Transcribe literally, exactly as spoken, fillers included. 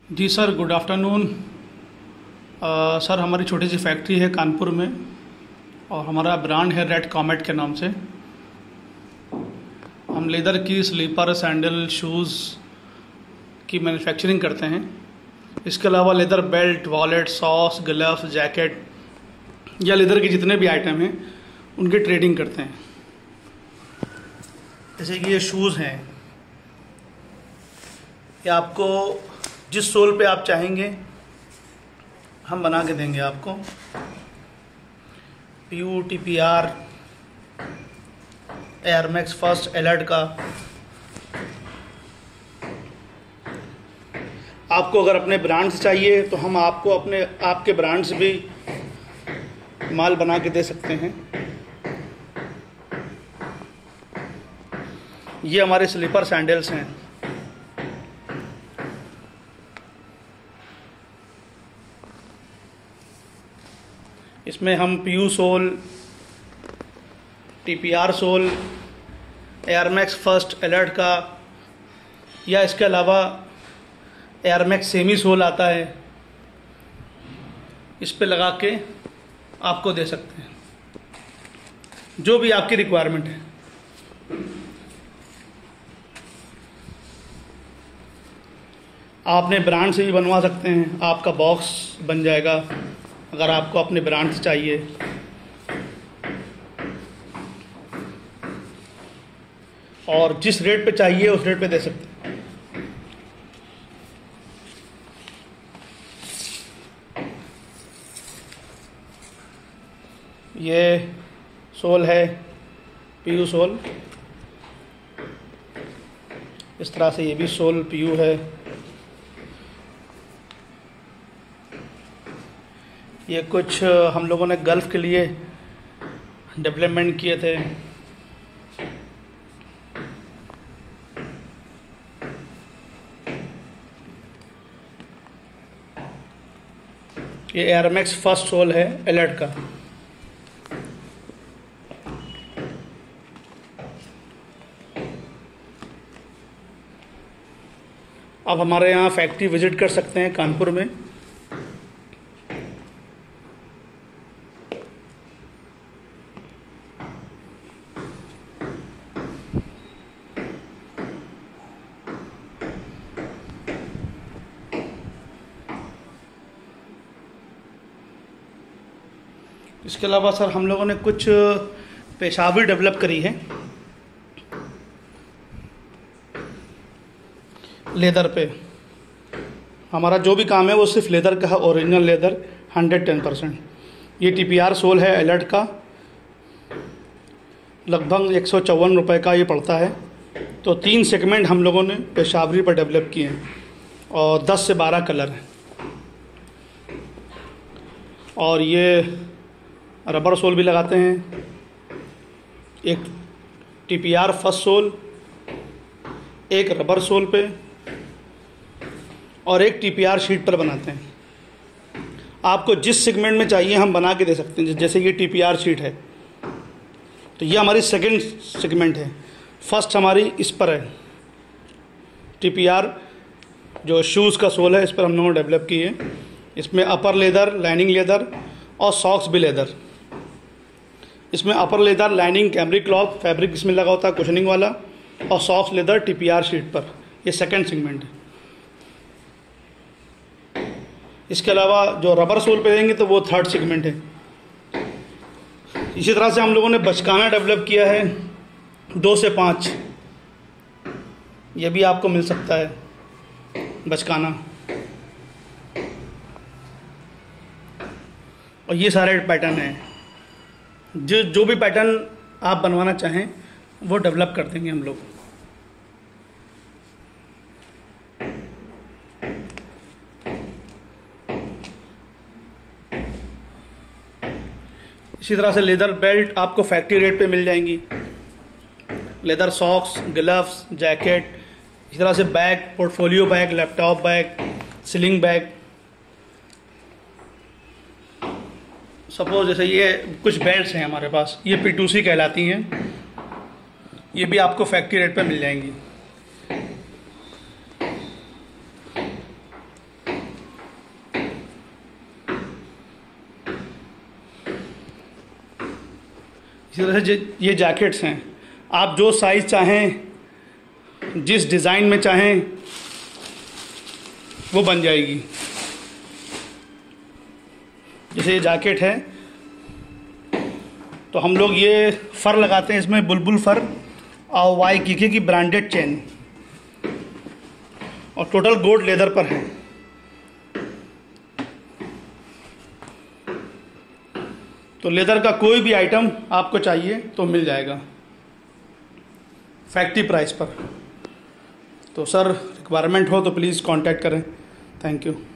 जी sir, good afternoon. Sir, हमारी छोटी सी factory है कानपुर में और हमारा ब्रांड है रेड कॉमेट के नाम से। हम लेदर की स्लीपर, सैंडल, शूज़ की मैन्युफैक्चरिंग करते हैं। इसके अलावा leather belt, wallet, socks, gloves, jacket या लेदर के जितने भी आइटम हैं उनकी ट्रेडिंग करते हैं। जैसे कि ये शूज़ हैं, ये आपको जिस सोल पे आप चाहेंगे हम बना के देंगे आपको। PU, TPR, air max first, alert का। आपको अगर अपने ब्रांड से चाहिए तो हम आपको अपने आपके ब्रांड से भी माल बना के दे सकते हैं। ये हमारे स्लीपर सैंडल्स हैं। इसमें हम PU sole, TPR sole, air max first, alert का, या इसके अलावा एयर मैक्स सेमी सोल आता है, इस पे लगा के आपको दे सकते हैं, जो भी आपकी रिक्वायरमेंट है। आप अपने ब्रांड से भी बनवा सकते हैं, आपका बॉक्स बन जाएगा अगर आपको अपने ब्रांड से चाहिए। और जिस रेट पे चाहिए उस रेट पे दे सकते हैं। ये सोल है, पीयू सोल। इस तरह से ये भी सोल पीयू है। ये कुछ हम लोगों ने गल्फ़ के लिए डेवलपमेंट किए थे। ये एयर मैक्स फर्स्ट सोल है, एलर्ट का। आप हमारे यहाँ फैक्ट्री विजिट कर सकते हैं कानपुर में। इसके अलावा सर हम लोगों ने कुछ पेशाब भी डेवलप करी है लेदर पे। हमारा जो भी काम है वो सिर्फ लेदर का है, original leather, hundred ten percent. ये टीपीआर सोल है एलर्ट का, लगभग एक सौ चौवन रुपये का ये पड़ता है। तो तीन सेगमेंट हम लोगों ने पेशावरी पर डेवलप किए हैं और दस से बारह कलर हैं। और ये रबर सोल भी लगाते हैं, एक टीपीआर फर्स्ट सोल, एक रबर सोल पे और एक टीपीआर शीट पर बनाते हैं। आपको जिस सेगमेंट में चाहिए हम बना के दे सकते हैं। जैसे ये टीपीआर शीट है तो ये हमारी सेकंड सेगमेंट है। फर्स्ट हमारी इस पर है, टीपीआर जो शूज़ का सोल है, इस पर हम लोगों ने डेवलप की है। इसमें अपर लेदर, लाइनिंग लेदर और सॉक्स भी लेदर। इसमें upper leather, lining, cambric cloth, fabric इसमें लगा होता है कुशनिंग वाला, और सॉक्स लेदर टीपीआर शीट पर। ये सेकंड सेगमेंट है। इसके अलावा जो रबर सोल पे देंगे तो वो थर्ड सेगमेंट है। इसी तरह से हम लोगों ने बचकाना डेवलप किया है, दो से पाँच। ये भी आपको मिल सकता है बचकाना। और ये सारे पैटर्न हैं। जो जो भी पैटर्न आप बनवाना चाहें वो डेवलप कर देंगे हम लोग। इसी तरह से लेदर बेल्ट आपको फैक्ट्री रेट पे मिल जाएंगी। लेदर सॉक्स, ग्लव्स, जैकेट, इसी तरह से bag, portfolio bag, laptop bag, sling bag. Suppose जैसे ये कुछ बेल्ट्स हैं हमारे पास, ये पी टू सी कहलाती हैं। ये भी आपको फैक्ट्री रेट पे मिल जाएंगी। इसी तरह से ये जैकेट्स हैं, आप जो साइज़ चाहें, जिस डिज़ाइन में चाहें वो बन जाएगी। जैसे ये जैकेट है तो हम लोग ये फ़र लगाते हैं, इसमें बुलबुल फ़र और वाई कीके की ब्रांडेड चेन, और टोटल गोल्ड लेदर पर है। तो लेदर का कोई भी आइटम आपको चाहिए तो मिल जाएगा फैक्ट्री प्राइस पर। तो सर रिक्वायरमेंट हो तो प्लीज़ कांटेक्ट करें। Thank you.